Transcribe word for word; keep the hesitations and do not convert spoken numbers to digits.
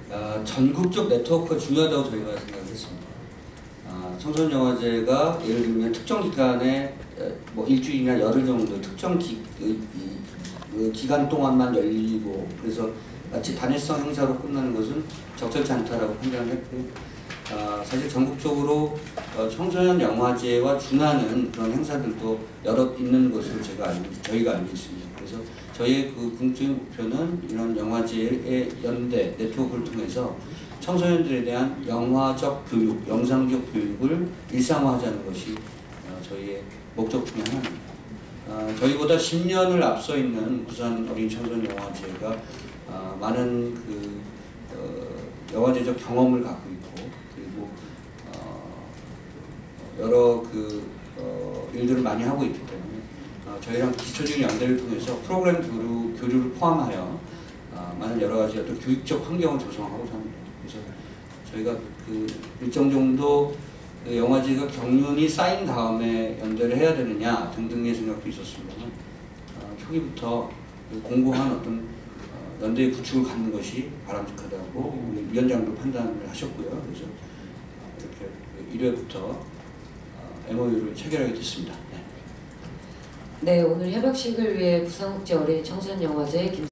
어, 전국적 네트워크가 중요하다고 저희가 생각했습니다. 어, 청소년영화제가 예를 들면 특정 기간에 뭐 일주일이나 열흘 정도 특정 기, 그, 이, 그 기간 동안만 열리고 그래서 마치 단일성 행사로 끝나는 것은 적절치 않다라고 판단을 했고요. 어, 사실 전국적으로 어, 청소년 영화제와 준하는 그런 행사들도 여러 있는 것으로 제가 알고, 저희가 알고 있습니다. 그래서 저희의 그 궁극적인 목표는 이런 영화제의 연대, 네트워크를 통해서 청소년들에 대한 영화적 교육, 영상적 교육을 일상화하자는 것이 어, 저희의 목적 중에 하나입니다. 어, 저희보다 십 년을 앞서 있는 부산 어린 청소년 영화제가 어, 많은 그 어, 영화제적 경험을 갖고 있고 그리고 어, 여러 그 어, 일들을 많이 하고 있기 때문에 어, 저희랑 기초적인 연대를 통해서 프로그램 교류, 교류를 포함하여 어, 많은 여러 가지 어떤 교육적 환경을 조성하고자 합니다. 그래서 저희가 그 일정 정도 그 영화제가 경륜이 쌓인 다음에 연대를 해야 되느냐 등등의 생각도 있었습니다만 어, 초기부터 그 공고한 어떤 어, 연대의 구축을 갖는 것이 바람직하다고 우리 위원장도 판단을 하셨고요. 그래서 어, 이렇게 일 회부터 어, 엠오유를 체결하게 됐습니다. 네. 네, 오늘 협약식을 위해 부산국제 어린이 청소년 영화제 김